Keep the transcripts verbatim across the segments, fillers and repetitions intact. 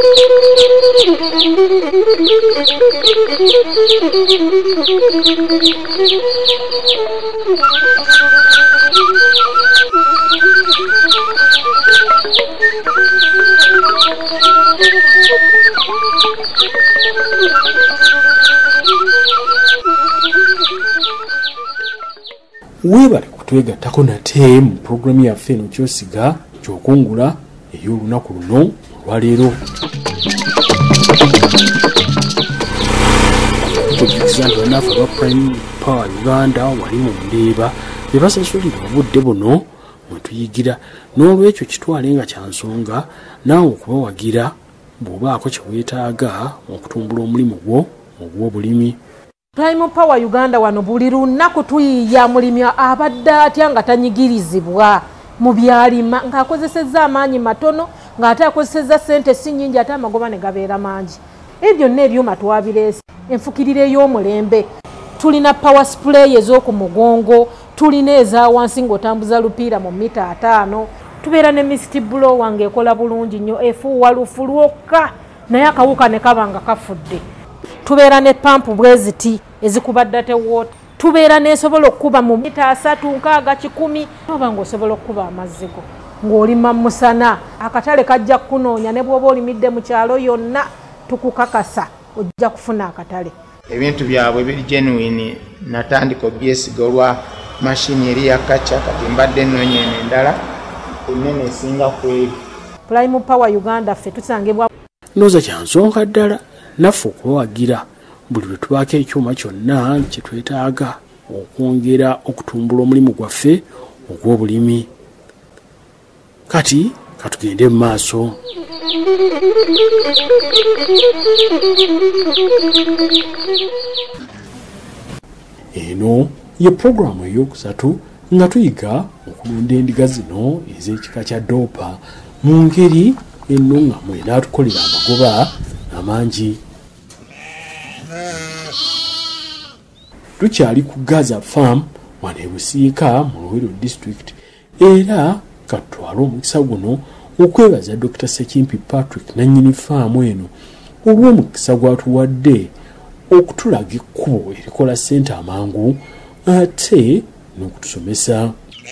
Webale kutwegattako nate mu programu yaffe eno kyosiga kyokungula ey'olunaku luno olwaleero. Tujjukiza bannaffe aba Prime Power Uganda wali mu Ndeeba be basasulira obudde buno mwe tuyigira, n'olwekyo kitwale nga kya nsonga naawe okubawagira bw'obaako kye weetaaga okutumbula omulimu gwo ogw'obulimi. Prime Power Uganda wano buli lunaku tuyiya mulimi abadde atya nga tanyigirizibwa mu byalima ng'akozesezza amaanyi matono ng'ate akozesezza ssente si nnyingi ate amagoba ne gabeera mangi. Ebyo byonna ebyuma twabireese. Enfukirire y'omulembe, tulina power spray ez'oku mugongo, tulina eza wansi ng'otambuza lupiira mu mita ataano, tubeera ne mist blower ng'ekola bulungi nnyo efuuwa lufu lwokka naye akawuka ne kaba nga kafudde. Tubeera ne pampu bweziti ezikuba date water, tubeera n'esobola okukuba mu mita asatu nkaaga kikumi oba ng'osobola okukuba amazzi go ng'olima musana. Akatale kajja kunoonya ne bw'oba olimidde mu kyalo yonna tukukakasa ojja kufuna akatale. Ebintu byabwe biri genuine. Natandika obyesiga olwa mashini eri ya kaca kati mbadde nnoonya eno endala ennene esinga ku eyo. Prime Power Uganda ffe tusangibwa Ndowooza kya nsonga ddala naffe okubawagira buli lwe tubaako ekyuma kyonna kye twetaaga okwongera okutumbula omulimu gwaffe ogw'obulimi. Kati katugende mu maaso. Eno ye programu ey'okusatu nga tuyiga okulunda endiga zino ez'ekika kya doopa mu ngeri ennungamu enaatukolera amagoba amangi. Tukyali ku Gaza Farm wano e Busiika mu Luweero District era katwala omukisa guno okwebaza Doctor Sekimpi Patrick nannyini faamu eno olw'omukisa gwatuwadde okutulaga ekkubo erikola ssente amangu ate n'okutusomesa.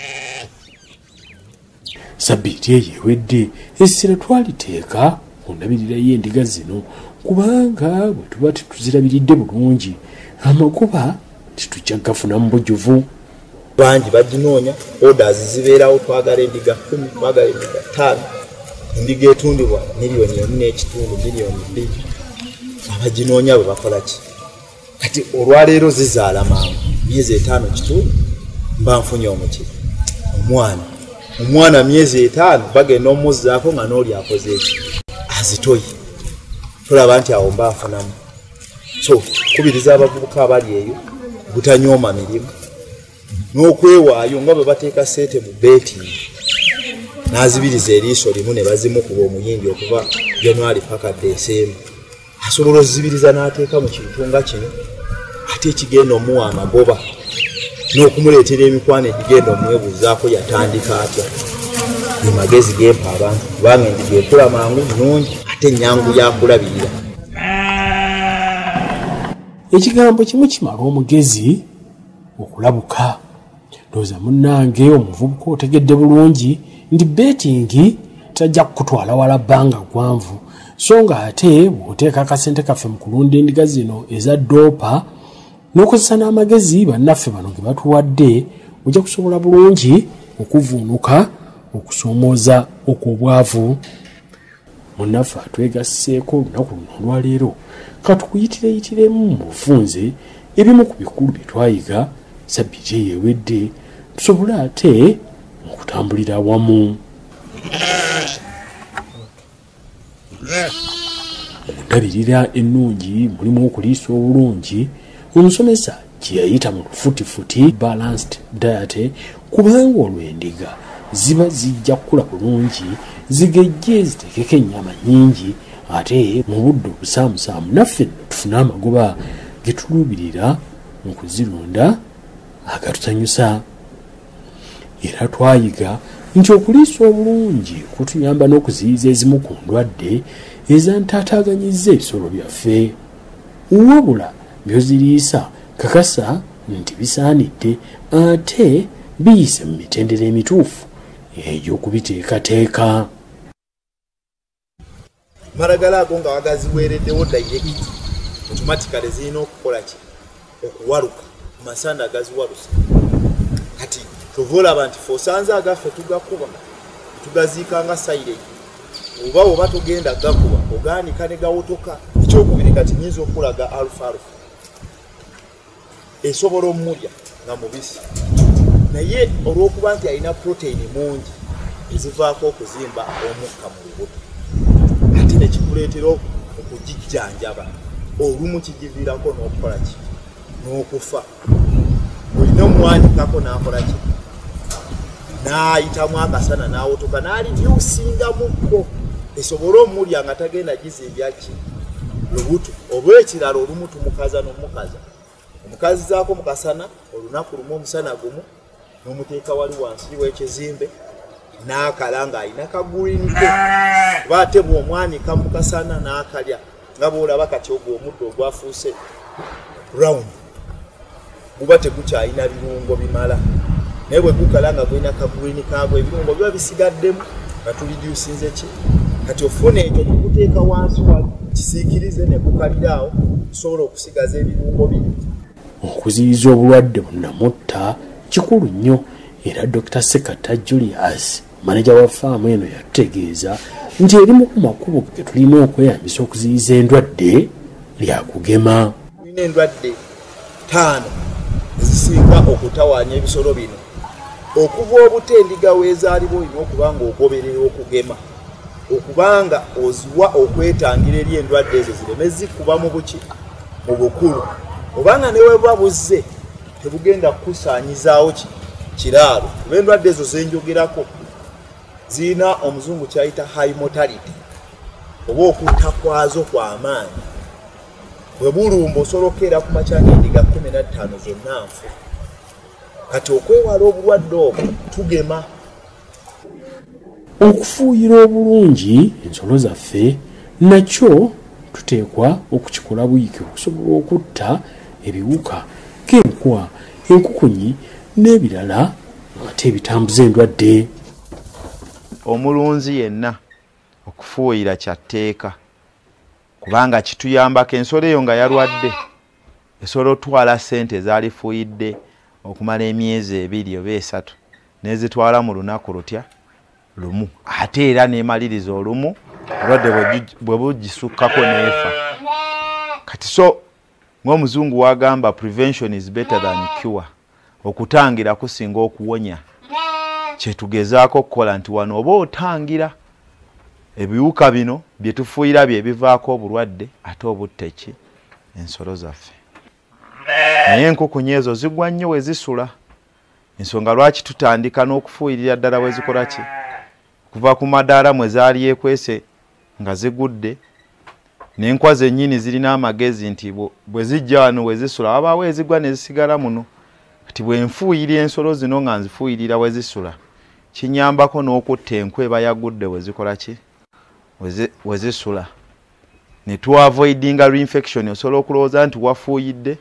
Sabbiiti eyo ewedde essira twaliteeka ku ndabirira y'endiga zino kubanga bwe tuba tetuzirabiridde bulungi amagoba tetujja gafuna mu bujjuvu. Bangi baginoonya orders zibeerawo, twagala endiga kumi, twagala endiga ttaano, endiga etundibwa miliyoni emu n'ekitundu, miliyoni bbiri. Abaginoonya bwe bakola ki? Kati olwaleero zizaala mangu myezi etaano kitundu mba nfunye omukiri. Omwana omwana myezi etaano bagenda omuzzaako nga n'oli akoze eki azitoyi, tulaba nti awo mba nfunamu. So kubiriza abavubuka abali eyo butanyooma mirimu n'okwewaayo nga bwe bateeka ssente mu beetingi n'azibiriza eriiso limu ne bazimukuba omuyimbi okuva January paka December. Asobola ozibiriza n'ateeka mu kintu nga kino ate ekigenda omuwa amagoba n'okumuleetera emikwano egigenda omwebuuzaako yatandika atya. Ge magezi gempa abantu kubanga endiga ekula mangu nnungi ate ennyangu yakulabirira. Ekigambo kimu kimala omugezi okulabuka. Ndowooza munnange omuvubuka otegedde bulungi ndi betingi tajja kukutwala wala bbanga gwanvu, so nga ate bw'oteeka akasente kaffe mu kulunda endiga zino eza doopa n'okozesa n'amagezi bannaffe bano ge batuwadde ojja kusobola bulungi okuvuunuka okusoomooza okw'obwavu. Munnaffe atwegasseeko olunaku luno olwaleero katukuyitireyitiremu mu bufunze ebimu ku bikulu bye twayiga sabbiiti eyo ewedde tusobole ate okutambulira awamu. Okundabirira ennungi mulimu okuliisa obulungi omusomesa kye yayita mu lufutifuti balanced diet, kubanga olw'endiga ziba zijja kukula bulungi zigejje ziteekeko ennyama nnyingi ate mu budde obusaamusaamu naffe tufune amagoba ge tuluubirira mu kuzirunda agatusanyusa. Era twayiga nti okuliisa obulungi kutuyamba n'okuziyiza ezimu ku ndwadde ezantaataganyizza ebisolo byaffe. Wabula by'oziriisa kakasa nti bisaanidde ate biyise mu mitendera emituufu egy'okubiteekateeka. Maragala ago nga wagaziweereddewo direct automatically zirina okukola ki okuwaluka masanda agaziwalusa. Kati tovolaba nti fe osanze agaffe tugakuba tugaziika nga silage oba oba tugenda gakuba ogaanika ne gawotoka. Ekyokubiri kati nyinza okulaga alfa alfa esobola omulya nga mubisi naye olw'okuba nti alina protein mungi ezivaako okuzimba omukka mu lubuto ate nekikuleetera okugijjanjaba olumu kigiviirako n'okukola ki n'okufa. Olina omuwanikako n'akola ki n'ayitamu akasana n'awotoka n'alibyusingamukko esobole omulya nga tagenda gizimbya ki lubuto. Oba ekirala olumu tumukaza n'omukaza omukazi zaako mu kasana olunaku lumu omusana gumu n'omuteeka wali wansi w'ekizimbe n'akala ng'alina kagulwinike oba ate bw'omwanika mu kasana n'akalya nga bw'olaba kati ogwo omuddo ogwafuuse brown guba tegukyalina birungo bimala naye bwe gukala nga gulina kagulwinike ago ebirungo biba bisigaddemu nga tulidyusinze ki kati ofuna ekyo tukuteeka wansi wa kisiikirize ne gukaliraawo tusobola okusigaza ebirungo biri. Okuziyiza obulwadde bunnamutta kikulu nnyo era Doctor Sekata Julius maneja wa faamu eno yategeeza nti erimu ku makubo ge tulina okweyambisa okuziyiza endwadde lyakugema. Tulina endwadde ttaano ezisinga okutawaanya ebisolo bino. Okuva obuto endiga weezaaliba olina okuba nga ogoberera okugema okubanga oziwa okwetangira eri endwadde ezo zireme zikuba mu buki mu bukulu obanga newe bwabuzze tebugenda kukusaanyizaawo ki kiraalo kuba endwadde ezo zenjogerako zirina omuzungu kyayita high mortality oba okutta kwazo kw'amaanyi. Bwe bulumba osolokeera ku makya n'endiga kumi na ttaano zonna nfu. Kati okwewala obulwadde obwo tugema. Okufuuyira obulungi ensolo zaffe nakyo tuteekwa okukikola buyike okusobola okutta ebiwuka ng'enkwa, enkukunyi n'ebirala ate ebitambuza endwadde. Omulunzi yenna okufuuyira kyatteeka kubanga kituyambako ensolo eyo nga yalwadde esobola otwala ssente ezalifuuyidde okumala emyezi ebiri oba esatu n'ezitwala mu lunaku lutya lumu ate era n'emaliriza olumu obulwadde bwe bugisukkako n'efa. Kati so ng'omuzungu wagamba prevention is better than cure, okutangira kusinga okuwonya. Kyetugezaako okukola nti wano oba otangira ebiwuka bino bye tufuuyira bye bivaako obulwadde ate obutta ki ensolo zaffe. Naye enkukunyi ezo zigwa nnyo we zisula. Ensonga lwaki tutandika n'okufuuyirira ddala we zikola ki kuva ku madaala mwe zaali ekwese nga zigudde n'enkwa zennyini zirina amagezi nti bwe zijja wano we zisula wabaawo ezigwa ne zisigala muno. Kati bwe nfuuyirira ensolo zino nga nzifuuyirira we zisula kinyambako n'okutta enkwa eba yagudde we zikola ki we zisula. Ne tuavoidinga reinfection osobola okulowooza nti wafuuyidde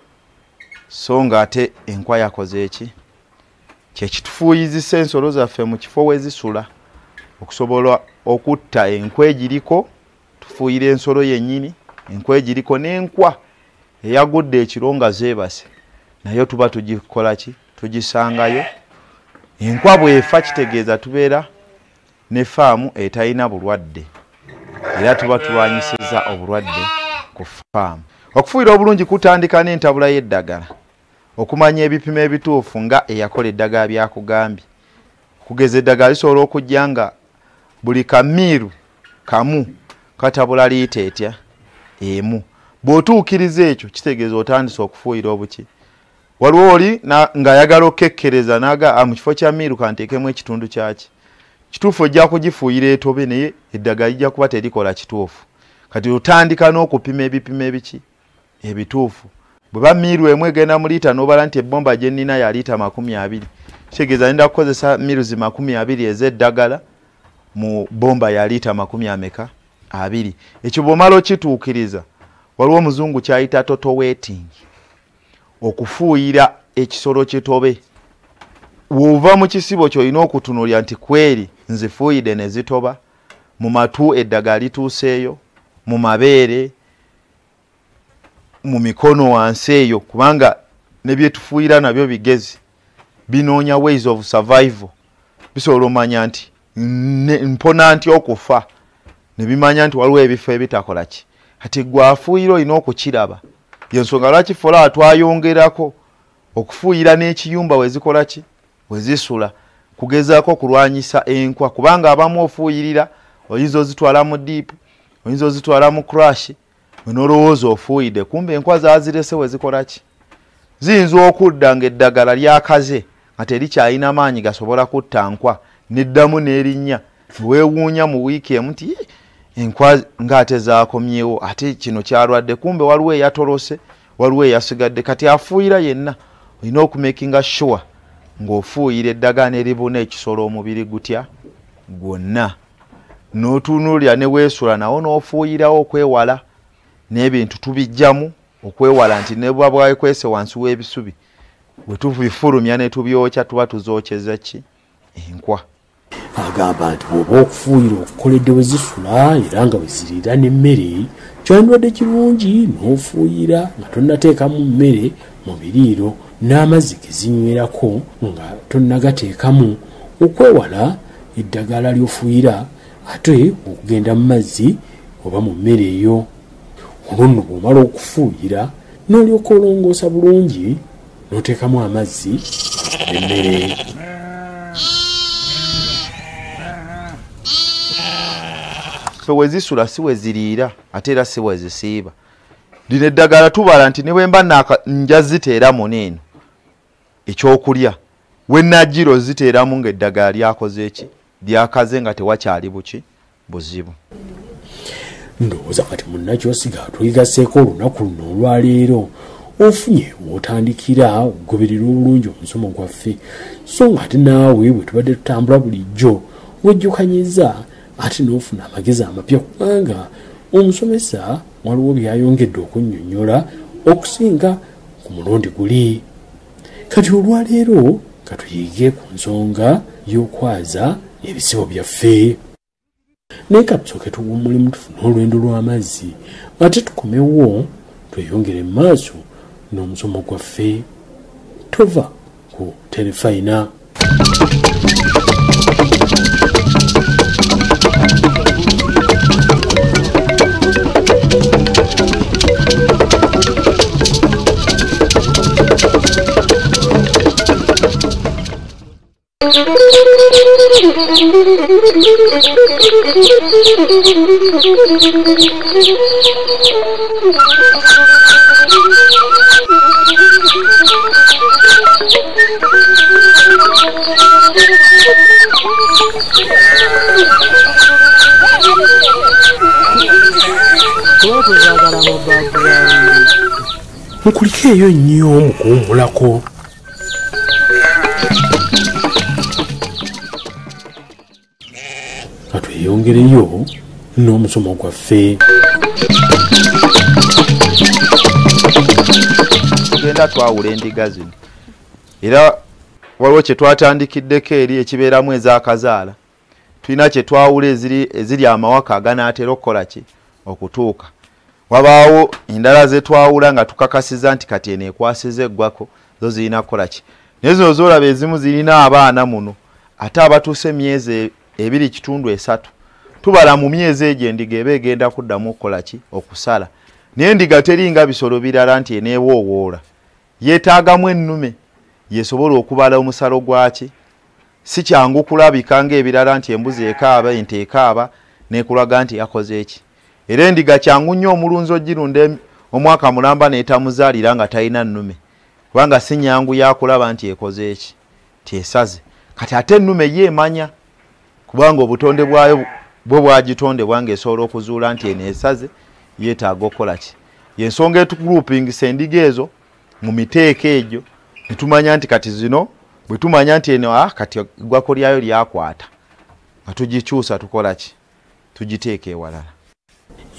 so nga ate enkwa yakoze eki kyekitufuuyizisa ensolo zaffe mu kifo we zisula okusobola okutta enkwa egiriko tufuuyira ensolo yennyini enkwa egiriko n'enkwa eyagudde ekiro nga zeebase nayo tuba tugikola ki tugisangayo. Enkwa bwefa kitegeeza tubeera ne faamu etalina bulwadde era tuba tulwanyisizza obulwadde ku faamu. Okufuuyira obulungi kutandika n'entabula y'eddagala, okumanya ebipimo ebituufu nga eyakola eddagala byakugambye. Kugeza eddagala lisobola okujja nga buli kamiiru kamu katabula liita etya emu. Bw'otuukiriza ekyo kitegeeza otandise okufuuyira obuki. Waliwo oli nga ayagala okekkereza naga mu kifo kya miiru kanteekemu ekitundu kyaki. Kituufu ojja kugifuuyira etobe naye eddagala lijja kuba terikola kituufu. Kati otandika n'okupima ebipimo ebiki ebituufu. Bwe ba miiru emu egenda mu liita n'obala nti ebbomba gye nnina ya liita makumi abiri. Kitegeeza nenda kukozesa miiruzi makumi abiri ez'eddagala mu bomba ya liita makumi ameka abiri. Ekyo bw'omala kituukiriza waliwo omuzungu kyayita total waiting, okufuuyira ekisolo kitobe. Wova mu kisibo ky'olina okutunuulira nti kweri nzifuuyidde ne zitoba, mu matu eddagala lituuseeyo, mu mabeere, mu mikono wansi eyo, kubanga ne bye tufuuyira nabyo bigezi, binoonya ways of survival. Bisobola omanya nti mpona nti okufa, ne bimanya nti waliwo ebifo ebitakola ki. Kati gwe afuuyira olina okukiraba. Yensonga lwaki Folawa twayongerako okufuuyira n'ekiyumba wezikola ki, wezisula, kugezaako kulwanyisa enkwa, kubanga abamu ofuuyirira oyinza ozitwala mu deep, oyinza ozitwala mu crash, n'olowooza ofuuyidde, kumbe enkwa zaazirese wezikola ki. Ziyinza okudda ng'eddagala lyakaze nga terikyalina maanyi gasobola kutta nkwa, n'eddamu n'erinnya, weewuunya mu wiiki emu nti enkwa ng'ate zaakomyewo, ate kino kyalwadde, kumbe waliwo eyatolose, waliwo eyasigadde. Kati afuuyira yenna olina okumakinga sure ng'ofuuyira eddagala eribuna ekisolo omubiri gutya gwonna, n'otunuulira ne weesula nawo n'ofuuyirawo okwewala n'ebintu tubijjamu, okwewala nti ne bwa bwakwese wansi w'ebisubi bwe tubifulumya ne tubyokya tuba tuzookyeza ki enkwa. Agamba nti bw'oba okufuuyira okukoledde we zisula era nga we ziriira n'emmere, kyandibadde kirungi n'ofuuyira nga tonnateekamu mmere mu biriiro n'amazzi ge zinywerako nga tonnagateekamu, okwewala eddagala ly'ofuuyira ate okugenda mu mazzi oba mu mmere eyo. Olwo nno bw'omala okufuuyira n'olyoka olongoosa bulungi n'oteekamu amazzi n'emmere. Fe wezisula si weziriira ate era si wezisiiba. Lino eddagala tubala nti ne bwe mba nja ziteeramu n'eno ekyokulya, we najjiro ziteeramu ng'eddagala lyakoze eki, lyakaze nga tewakyali buki buzibu. Ndowooza kati munnakyosiga twegaseeko olunaku luno olwaleero ofunye w'otandikira okugoberera obulungi omusomo gwaffe, so ng'ate naawe bwe tubadde tutambula bulijjo wejjukanyiza ate n'ofuna amagezi amapya, kubanga omusomesa waliwo byayongedde okunnyonnyola okusinga ku mulundi guli. Kati olwaleero katuyige ku nsonga y'okwaza ebisibo byaffe. Naye katusooke tuwummulimu tufune olwendo lw'amazzi ate tukomewo tweyongere mu maaso n'omusomo gwaffe. Tova ku Terefayina. Nkuliko eyo nnyo mu kuwummulako. Katweyongereyo n'omusomo gwaffe. Tugenda twawula endiga zino era waliwo kye twatandikiddeko eri ekibeeramu ez'akazaala. Tulina kye twawula eziri amawaka aganaatera okukola ki okutuuka. Wabaawo endala ze twawula nga tukakasiza nti kati eno ekwasiza eggwako zo zirina kukola ki. Naye zino zoolaba ezimu zirina abaana muno ate abatuuse emyezi ebiri kitundu esatu. Tubala mu myezi egyo endiga eba egenda kuddamu okukola ki okusala. Naye endiga teringa bisolo birala nti eneewoowoola. Yeetaagamu ennume yesobola okubala omusalo gwaki. Si kyangu kulabika ng'ebirala nti embuzi ekaaba, ente ekaaba n'ekulaga nti yakoze eki. Era endiga kyangu nnyo omulunzi ogirunda omwaka mulamba n'etamuzaalira nga talina nnume, kubanga si nyangu yakulaba nti ekoze eki, nti esaze. Kati ate ennume ye emanya, kubanga obutonde bwayo bwe bwagitondebwa ng'esobola okuzuula nti eno esaze, yeetaaga okukola ki. Y'ensonga etugroupingisa endiga ezo mu miteeko egyo ne tumanya nti kati zino bwe tumanya nti eno ah, kati eggwako lyayo lyakwata nga tugikyusa tukola ki, tugiteeka ewalala.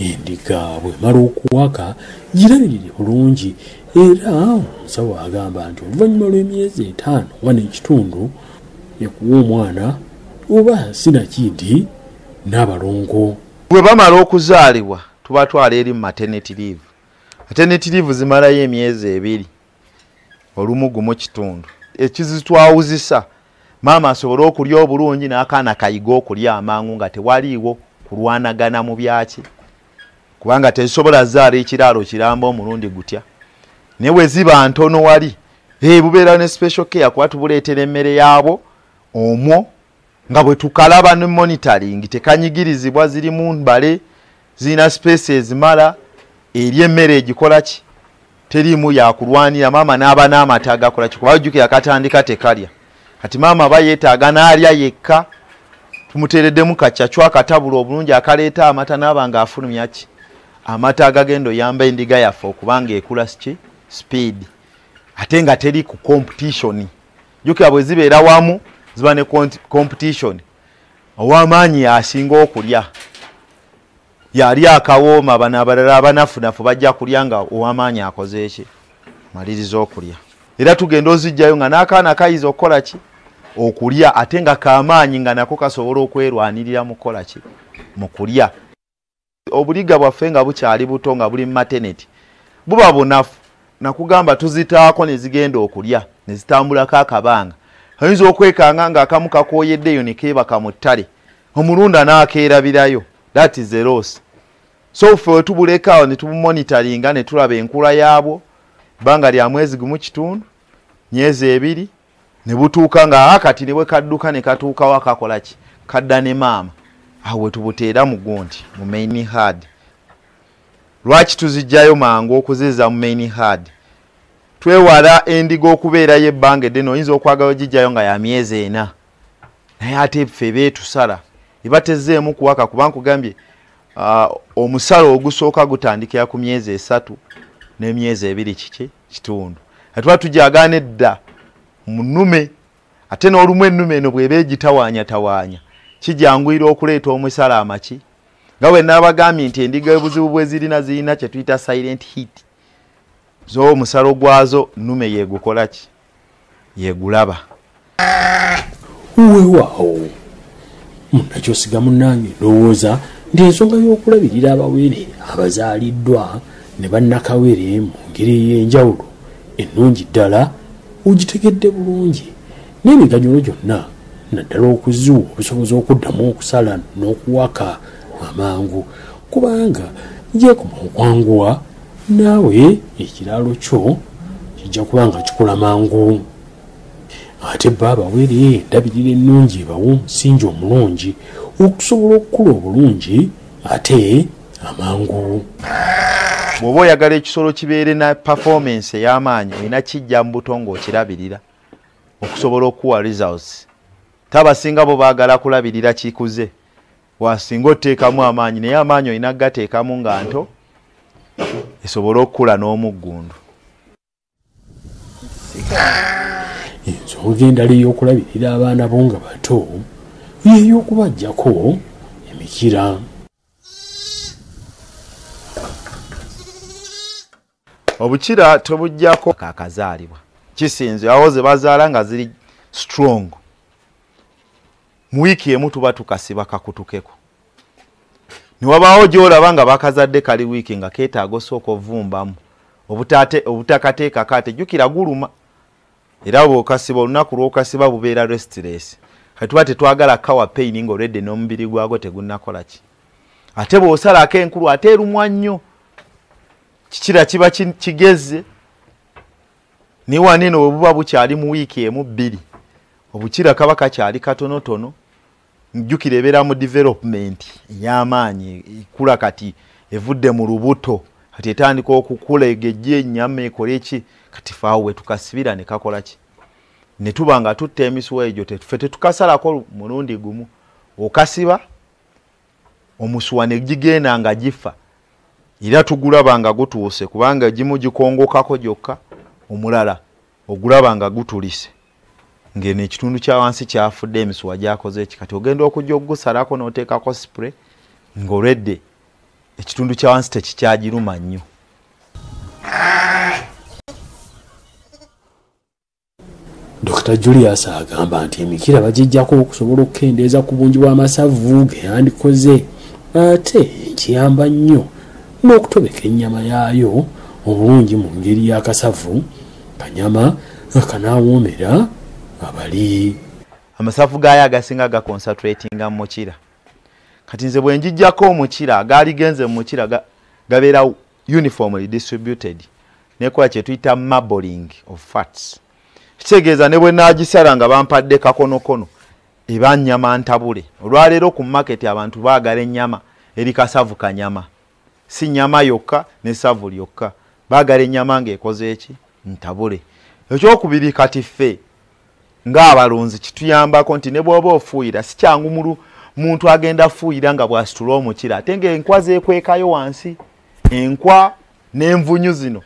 endiga bwemala okuwaka girabirire bulungi era omusawo agamba nti oluvannyuma lw'emyezi etaano oba n'ekitundu ekuwa omwana oba sinakindi n'abalongo bwe bamala okuzaalibwa tubatwala eri mu maternity leave. Maternity leave zimalayo emyezi ebiri olumu gumu kitundu. Ekizitwawuzisa maama asobole okulya obulungi n'akaana kayiga okulya amangu nga tewaliiwo kulwanagana mu byaki kubanga tezisobola zaala ekiraalo kiramba omulundi gutya naye bwe ziba ntono wali hey, bubeera ne special care kuba tubuleetera emmere yaabo omwo nga bwe tukalaba ne monitoring tekanyigirizibwa ziri mu mbale zina space ezimala eri emmere egikola ki terimu yakulwanira maama n'aba n'amata agakola ki kuba ojjukira katandika tekalya kati maama aba yeetaaga n'alya yekka tumuteereddemu kaccacwa akatabula obulungi akaleeta amata n'aba ng'afulumya ki amata agagenda oyamba endiga yaffe okubanga ekula ki speed ate nga teri ku competition jjukira bwe zibeera wamu ziba ne competition ow'amaanyi asinga okulya yali akawooma bano abalala abanafunafu bajja kulya nga ow'amaanyi akoze eki maliriza okulya era tugenda ozijjayo nga n'akaana kayiza okukola ki okulya ate nga kamaanyi nga nako kasobola okwerwanirira mu kukola ki mu kulya obuliga bwaffe nga bukyali buto nga buli mu maternity buba bunafu nakugamba tuzitaako ne zigenda okulya ne zitambulako akabanga ayinza okwekanga nga akamu kakooyeddeyo ne keebaka mu ttale omulunda n'akeerabirayo that is a loss so ffe we tubulekaawo ne tubumonitoringa ne tulaba enkula yaabwo ebbanga lya mwezi gumu kitundu myezi ebiri ne butuuka nga akati ne bwe kadduka ne katuukawo akakola ki kadda ne maama awo we tubuteera mu gundi mu main hard lwaki tuzijjayo mangu okuzizza mu main hard twewala endiga okubeerayo ebbanga eddene oyinza okwagala ogijjayo nga ya myezi ena naye ate ffe beetusala ebatezeemu kuwaka kuba nkugambye uh, omusalo ogusooka gutandikira ku myezi esatu n'emyezi ebiri kiki kitundu atuba tujagana edda mu nnume ate n'olumu ennume eno bw'eba egitawaanyatawaanya kijanguyira okuleeta omusala amaki nga bwe nabagambye nti endiga ebuzibu bwe zirina zirina kye tuyita silent heat zo omusalo gwazo nnume yeegukola ki yeegulaba weewaawo munakyosiga munnange ndowooza nti ensonga y'okulabirira abawere abazaaliddwa ne bannakawere mu ngeri ey'enjawulo ennungi ddala ogitegedde bulungi n'emiganyulo gyonna naddala okuziwa obusobozi okuddamu okusala n'okuwaka amangu kubanga gyekoma okwanguwa naawe ekiraalo kyo kijja kuba nga kikola mangu ate bba abawere ndabirira ennungi ebawa omusingi omulungi okusobola okukula obulungi ate amangu bw'oba oyagala ekisolo kibeere na performance ey'amaanyi olina kijja mu buto ng'okirabirira okusobola okuwa results tabasinga bo baagala kulabirira kikuze wasinga oteekamu amaanyi naye amaanyi olina gateekamu nga nto esobole okukula n'omuggundu ensonga endala ey'okulabirira abaana bo nga bato y'ey'okubaggyako emikira obukira tobujjako kakazaalibwa kisinze awo ze bazaala nga ziri strong mu wiiki emu tuba tukasiba kakutukeko niwabaawo gy'olaba nga bakazadde kali wiiki nga keetaaga osooka ovumbamu obutakateekako ate jjukira guluma era bw'okasiba olunaku lw'okasiba bubeera restless kati tuba tetwagala kawa pain ng'olwedde n'omubiri gwagwo tegunnakola ki ate bw'osalako enkulu ate erumwa nnyo kikira kiba kigeze ni wanene bwe buba bukyali mu wiiki emu bbiri obukira kaba kakyali katonotono njjukira ebeera mu development ey'amaanyi ekula kati evudde mu lubuto kati etandika okukula egejja ennyama ekole ki kati faawe we tukasibira ne kakola ki ne tuba nga tutta emisuwa egyo ffe tetukasalako mulundi gumu okasiba omusuwa ne gigenda nga gifa era tugulaba nga gutuuse kubanga egimu gikongokako gyokka omulala ogulaba nga gutulise ngeno ekitundu kya wansi kyafudde emisuwa gyakoze eki kati ogenda okujja okugusalako n'oteekako spray ng'olwedde ekitundu kya wansi tekikyagiruma nnyo. Dokita Julius agamba nti emikira bagijjako okusobola okukendeeza ku bungi bw'amasavu ge yandikoze ate kiyamba nnyo n'okutobeka ennyama yaayo obulungi mu ngeri y'akasavu kanyama akanaawoomera abali. Amasavu gaayo agasinga gaconcentratinga mu mukira. Kati nze bwe njijjako omukira agaali genze mu mukira ga, gabeera uniformly distributed nekola kye tuyita marbling of fats. Kitegeeza ne bwe naagisala nga bampadde kakonokono eba nnyama ntabule. Olwaleero ku market abantu baagala ennyama eri kasavu kanyama, si nnyama yokka ne savu lyokka, baagala ennyama ng'ekoze eki ntabule. Ekyokubiri kati ffe ng'abalunzi kituyambako nti ne bw'oba ofuuyira si kyangu mulu muntu agenda fuuyira nga bw'asitula omukira ate ng'enkwa zeekwekayo wansi. Enkwa n'envunyu zino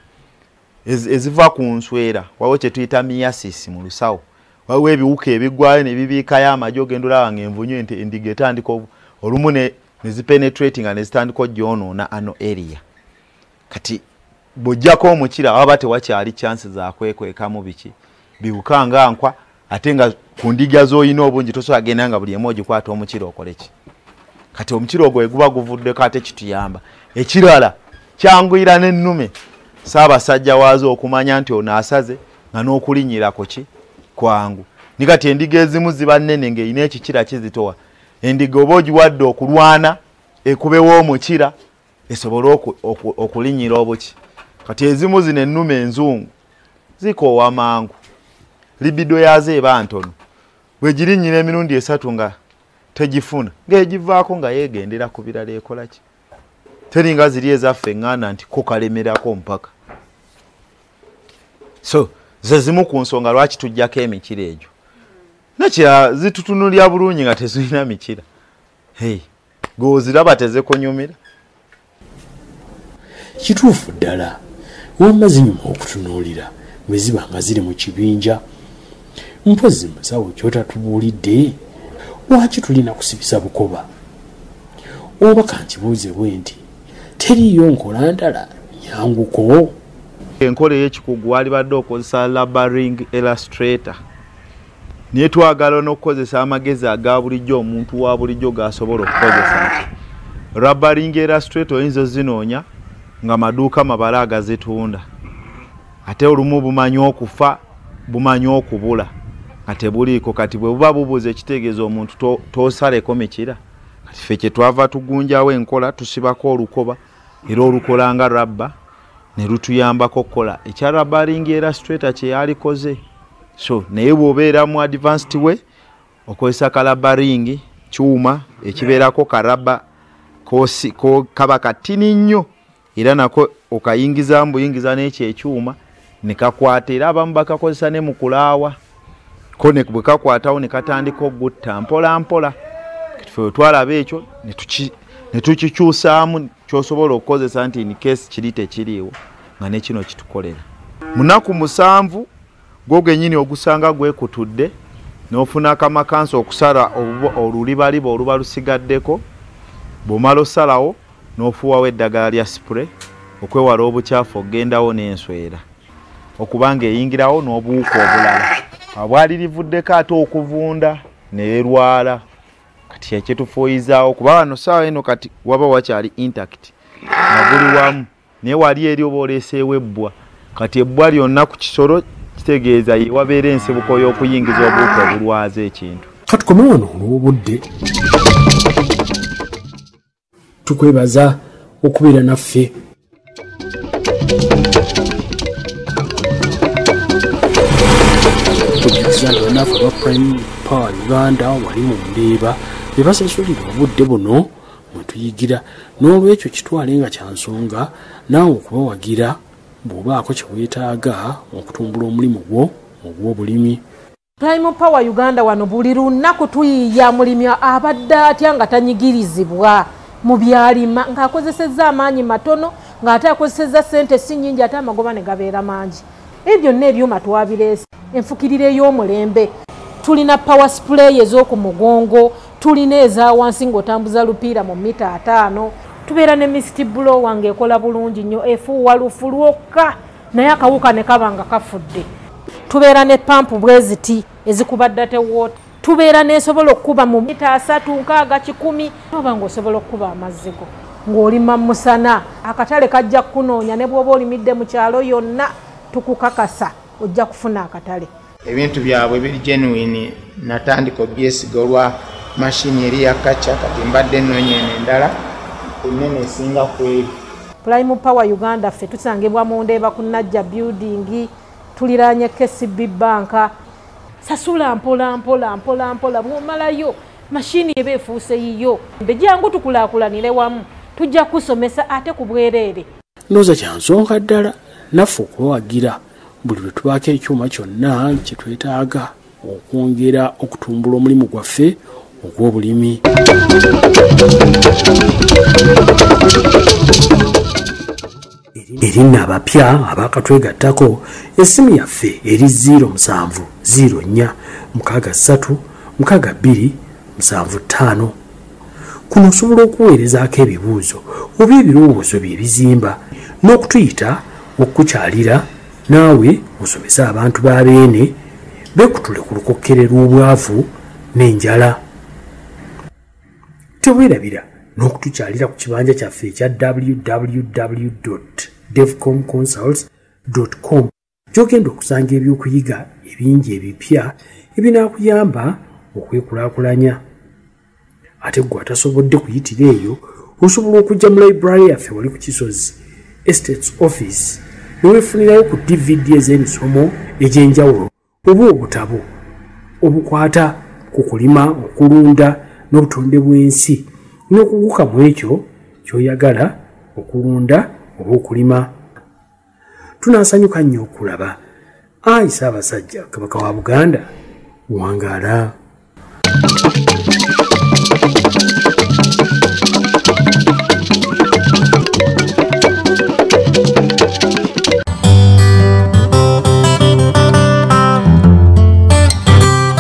eziva ku nswera wawo kye tuyita miasis mu lusawo, wawo ebiwuka ebiggwayo ne bibiikayo amagi ogenda olaba ng'envunyu endiga etandika olumu ne zipenetrating nga ne zitandika ogyonoona ano area. Kati bw'ojjako omukira waba tewakyali chances za kwekwekamu biki biwuka nga nkwa ate nga ku ndiga z'olina obungi tosobola genda nga buli emu ogikwata omukira okole ki. Kati omukira ogwo guba guvuddeko ate kituyamba. Ekirala kyanguyira n'ennume Ssaabasajja waazo okumanya nti ono asaze nga n'okulinnyirako ki kwangu. Ni kati endiga ezimu ziba nnene ng'erina ekikira kizitowa. Endiga oba ogiwadde okulwana ekubewo omukira esobole okulinnyira obuki. Kati ezimu zino ennume enzungu zikoowa mangu, libido yazo eba ntono. Bwe girinnyira emirundi esatu nga tegifuna ng'egivaako nga yeegendera ku birala ekola ki. Teringa ziri ezaffe eŋŋanda nti ko kalemerako mpaka. So ze zimu ku nsonga lwaki tujjako emikira egyo. Nakira zitutunulya bulungi nga tezirina mikira. Hey, goziraba tezekunyumira. Kituufu ddala wamma zinyuma okutunuulira bwe ziba nga ziri mu kibinja. Mpozi musawo kyotatubuulidde lwaki tulina kusibisa bukoba? Oba kankibuuze bwe nti teriyo nkola ndala nyanguko. Enkola ey'ekikugu walibadde okozesa laboring illustrator. Naye twagala n'okukozesa amagezi aga bulijjo omuntu wa bulijjo g'asobola okukozesa. Laboring illustrator oyinza ozinoonya nga maduuka mabala agazitunda. Ate olumu bumanyi okufa, bumanyi okubula. Nga tebuliiko kati bwe buba bubuuza ekitegeeza omuntu tosaleko mikira. Kati ffe kye twava tugunjawo enkola tusibako olukoba era olukola nga rabba ne lutuyambako okukola ekya laboring illustrator kye yalikoze. So naye bw'obeera mu advanced way okozesa kalaboring kyuma ekibeerako karaba kosi ko kaba katini nnyo era nako okayingiza mbuyingiza n'ekyo ekyuma ne kakwata era abamu bakakozesa ne mu kulaawa ko ne bwe kakwatawo ne katandika okutta mpola mpola. Ffe twalaba ekyo ne tukikyusaamu ky'osobola okukozesa nti in case kiri tekiriiwo nga ne kino kitukolera. Munaku musanvu gwo gwennyini ogusanga gwekutudde n'ofuna akamakansi okusala olulibaliba oluba lusigaddeko. Bw'omala osalawo n'ofuuwawo eddagala lya spray okwewala obukyafu okugendawo n'enswera okubanga eyingirawo n'obuwuka obulala. Abwali livuddeko ate okuvunda neerwala. Kati ekyetufuuyizaawo kuba wano saawa eno kati waba wakyali intact nga guli wamu naye wali eri oba oleeseewo ebbwa. Kati ebbwa lyonna ku kisolo kitegeeza ye wabeera ensibuko y'okuyingiza obuwuka obulwaza ekintu. Katukome wano olw'obudde. Tukwebaza okubeera naffe. Tukizanga naffe aba Prime Power Uganda wali mu Ndeeba be basasulira obudde buno mwe tuyigira n'olwekyo kitwale nga kya nsonga naawe okubawagira bw'obaako kye weetaaga okutumbula omulimu gwo ogw'obulimi. Prime Power Uganda wano buli lunaku tuyiya mulimi abadde atya nga tanyigirizibwa mu byalima ng'akozesezza amaanyi matono ng'ate akozesezza ssente si nnyingi ate amagoba ne gabeera mangi. Ebyo byonna ebyuma twabireese. Enfukirire y'omulembe tulina power spray ez'oku mugongo, tulina eza wansi ng'otambuza lupiira mu mita ataano, tubeera ne misiti blower ng'ekola bulungi nnyo efuuwa lufu lwokka naye akawuka ne kaba nga kafudde. Tubeera ne pampu bwe ziti ezikuba ddate woota. Tubeera n'esobola okukuba mu mita asatu nkaaga kikumi oba ng'osobola okukuba amazzi go ng'olima musana. Akatale kajja kukunoonya ne bw'oba olimidde mu kyalo yonna tukukakasa ojja kufuna akatale. Ebintu byabwe biri genuine. Natandika obyesiga olwa mashini eri ya kaca kati mbadde nnoonya eno endala ennene esinga ku eri. Prime Power Uganda ffe tusangibwa mu Ndeeba ku Najja building tuliraanye K C B Bank. Sasula mpola mpola mpola mpola bw'omalayo mashini eba efuuse yiyo. Bejjangu tukulaakulanire wamu tujja kusomesa ate ku bwereere. Ndowooza kya nsonga ddala naffe okubawagira buli lwe tubaako ekyuma kyonna kye twetaaga okwongera okutumbula omulimu gwaffe ogw'obulimi. Erinna abapya abaakatwegattako essimu yaffe eri ziro musanvu ziro nnya mukaaga ssatu mukaaga bbiri musanvu ttaano. Kuno osobola okuweerezaako ebibuuzo oba ebirowoozo bye bizimba n'okutuyita okukukyalira naawe osomese abantu ba beene beekutule ku lukokkere lw'obwavu n'enjala. Teweerabira n'okutukyalira ku kibanja kyaffe ekya w w w dot devcom consults dot com gy'ogenda okusanga ebyokuyiga ebingi ebipya ebinaakuyamba okwekulaakulanya. Ate gwe atasobodde kuyitira eyo osobola okujja mu library yaffe wali ku Kisozi Estates Office neweefunirayo ku D V D ez'emisomo egy'enjawulo oba obutabo obukwata ku kulima, okulunda n'obutonde bw'ensi n'okuguka mu ekyo ky'oyagala okulunda oba okulima. Tunaasanyuka nnyo okulaba. Ayi Ssaabasajja Kabaka wa Buganda wangaala.